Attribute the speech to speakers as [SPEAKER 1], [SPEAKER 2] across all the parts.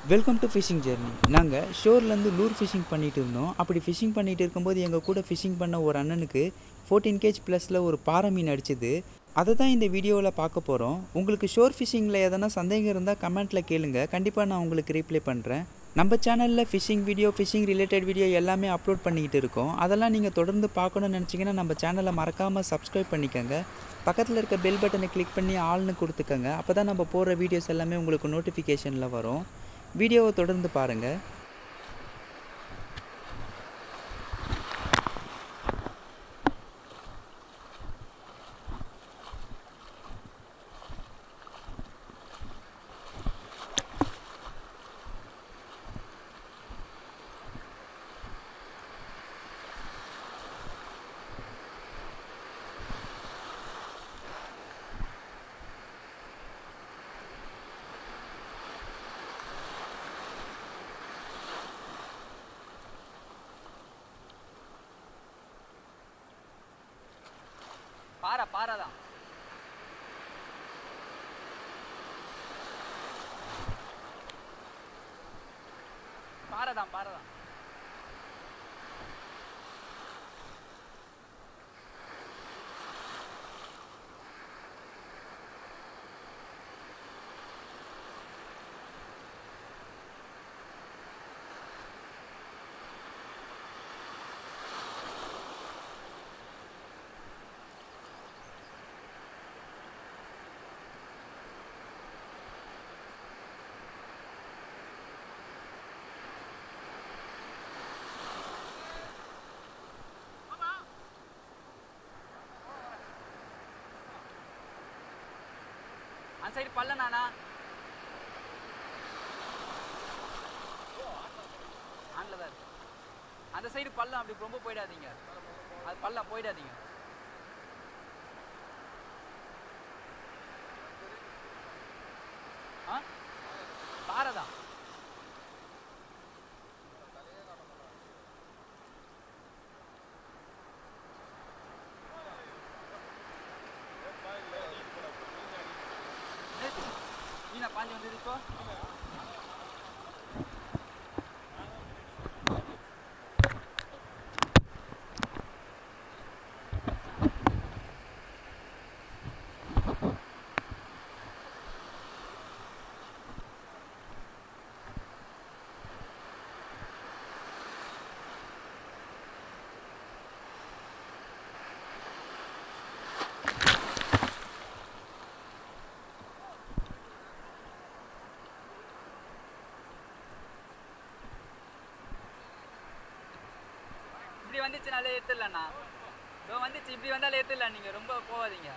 [SPEAKER 1] Welcome to phishing journey. நாங்கள் ஷோர்லேருந்து லூர் phishing பண்ணிகிட்டு இருந்தோம். அப்படி ஃபிஷிங் பண்ணிகிட்டு இருக்கும்போது எங்கள் கூட ஃபிஷிங் பண்ண ஒரு அண்ணனுக்கு 14 கேஜ் ப்ளஸில் ஒரு பாறை மீன் அடிச்சுது. அதை தான் இந்த வீடியோவில் பார்க்க போகிறோம். உங்களுக்கு ஷோர் ஃபிஷிங்கில் எதனா சந்தேகம் இருந்தால் கமெண்ட்டில் கேளுங்க, கண்டிப்பாக நான் உங்களுக்கு ரீப்ளை பண்ணுறேன். நம்ம சேனலில் fishing video, fishing related video எல்லாமே அப்லோட் பண்ணிக்கிட்டு இருக்கோம். அதெல்லாம் நீங்கள் தொடர்ந்து பார்க்கணுன்னு நினச்சிங்கன்னா நம்ம சேனலை மறக்காமல் சப்ஸ்கிரைப் பண்ணிக்கோங்க. பக்கத்தில் இருக்க பெல் பட்டனை கிளிக் பண்ணி ஆள்னு கொடுத்துக்கோங்க. அப்போ தான் நம்ம போடுற வீடியோஸ் எல்லாமே உங்களுக்கு நோட்டிஃபிகேஷனில் வரும். வீடியோவை தொடர்ந்து பாருங்கள்.
[SPEAKER 2] பாறை தான். பாறை தான். அந்த சைடு பள்ளம் நானா ஆன்ல தான் இருக்கு. அந்த சைடு பள்ளம், அப்படி ரொம்ப போயிடாதீங்க. அது பள்ளம் போயிடாதீங்க. பாறை தான். மீனா பாஞ்சு வந்தது இப்போ. இப்படி வந்துச்சுனாலே ஏத்துடலண்ணா. இதோ வந்துச்சு, இப்படி வந்தாலே ஏத்துடலாம். நீங்க ரொம்ப போகாதீங்க.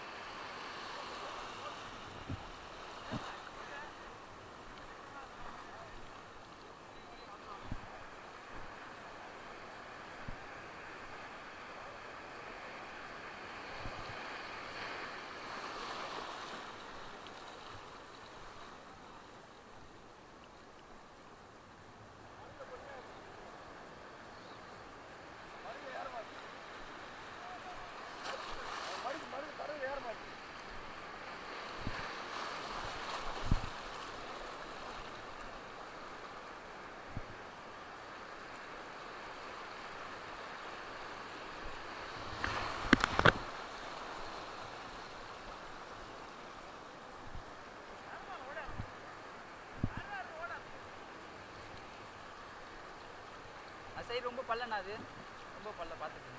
[SPEAKER 2] சைடு ரொம்ப பள்ளண்ணா, அது ரொம்ப பள்ள. பார்த்துக்கோங்க.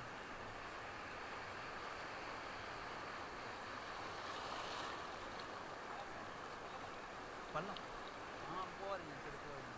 [SPEAKER 2] பள்ளம் போகாதீங்க, சரி போகாதீங்க.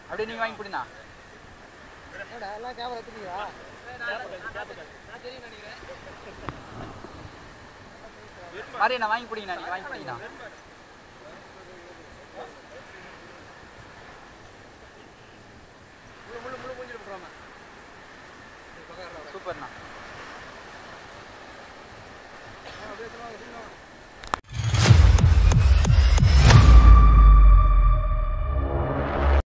[SPEAKER 2] அப்படியே நீங்கள் வாங்கி பிடிண்ணா.
[SPEAKER 3] எல்லாம் கேமரா எடுத்துக்கிறீங்களா?
[SPEAKER 2] மாதிரியே நான் வாங்கி பிடிங்கண்ணா, நீங்கள் வாங்கி பிடிங்கண்ணா. சூப்பர்ண்ணா.